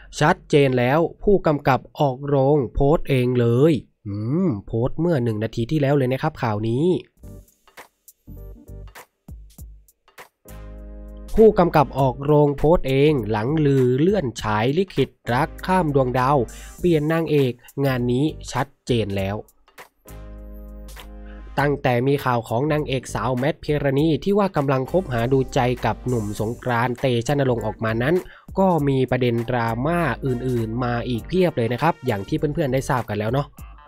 ชัดเจนแล้วผู้กำกับออกโรงโพสต์เองเลยโพสต์เมื่อ1 นาทีที่แล้วเลยนะครับข่าวนี้ผู้กำกับออกโรงโพสต์เองหลังลือเลื่อนฉายลิขิตรักข้ามดวงดาวเปลี่ยนนางเอกงานนี้ชัดเจนแล้วตั้งแต่มีข่าวของนางเอกสาวแมทพิรณีที่ว่ากำลังคบหาดูใจกับหนุ่มสงกรานต์เตชะนรงค์ออกมานั้นก็มีประเด็นดราม่าอื่นๆมาอีกเพียบเลยนะครับอย่างที่เพื่อนๆได้ทราบกันแล้วเนาะ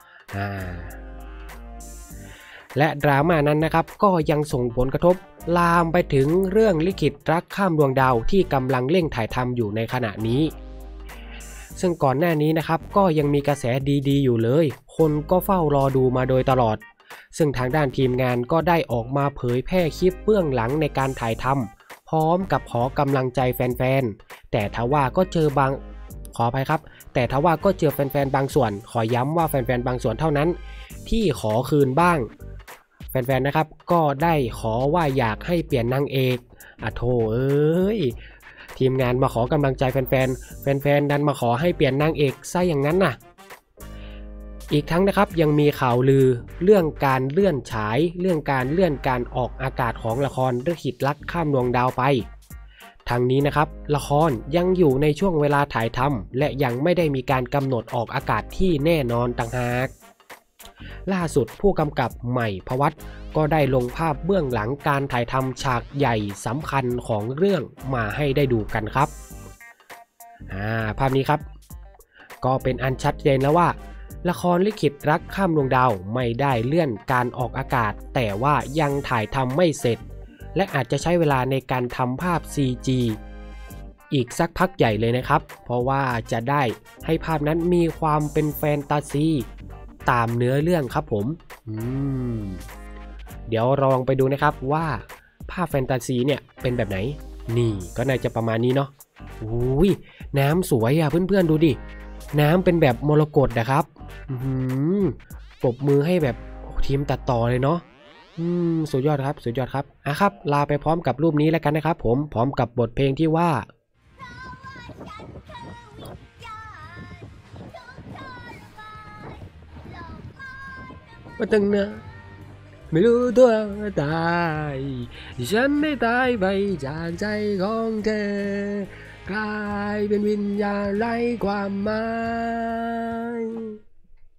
และดราม่านั้นนะครับก็ยังส่งผลกระทบลามไปถึงเรื่องลิขิตรักข้ามดวงดาวที่กำลังเร่งถ่ายทำอยู่ในขณะนี้ซึ่งก่อนหน้านี้นะครับก็ยังมีกระแสดีๆอยู่เลยคนก็เฝ้ารอดูมาโดยตลอดซึ่งทางด้านทีมงานก็ได้ออกมาเผยแพร่คลิปเบื้องหลังในการถ่ายทำพร้อมกับขอกำลังใจแฟนๆแต่ทว่าก็เจอบางขออภัยครับแต่ทว่าก็เจอแฟนๆบางส่วนขอย้ำว่าแฟนๆบางส่วนเท่านั้นที่ขอคืนบ้างแฟนๆนะครับก็ได้ขอว่าอยากให้เปลี่ยนนางเอกโธ่เอ้ยทีมงานมาขอกำลังใจแฟนๆดันมาขอให้เปลี่ยนนางเอกซะอย่างนั้นน่ะอีกทั้งนะครับยังมีข่าวลือเรื่องการเลื่อนฉายเรื่องการเลื่อนการออกอากาศของละครลิขิตรักข้ามดวงดาวไปทั้งนี้นะครับละครยังอยู่ในช่วงเวลาถ่ายทำและยังไม่ได้มีการกำหนดออกอากาศที่แน่นอนต่างหากล่าสุดผู้กำกับใหม่พวัตก็ได้ลงภาพเบื้องหลังการถ่ายทำฉากใหญ่สำคัญของเรื่องมาให้ได้ดูกันครับภาพนี้ครับก็เป็นอันชัดเจนแล้วว่าละครลิขิตรักข้ามดวงดาวไม่ได้เลื่อนการออกอากาศแต่ว่ายังถ่ายทำไม่เสร็จและอาจจะใช้เวลาในการทำภาพ CG อีกสักพักใหญ่เลยนะครับเพราะว่าจะได้ให้ภาพนั้นมีความเป็นแฟนตาซีตามเนื้อเรื่องครับผมเดี๋ยวลองไปดูนะครับว่าภาพแฟนตาซีเนี่ยเป็นแบบไหนนี่ก็น่าจะประมาณนี้เนาะอุ้ยน้ำสวยเพื่อนๆดูดิน้ำเป็นแบบมรกตนะครับปรบมือให้แบบทีมตัดต่อเลยเนาะสุดยอดครับสุดยอดครับครับลาไปพร้อมกับรูปนี้แล้วกันนะครับผมพร้อมกับบทเพลงที่ว่าตั้งนะไม่รู้ตัวตายฉันได้ตายไปจากใจของเธอกลายเป็นวิญญาณไร้ความหมาย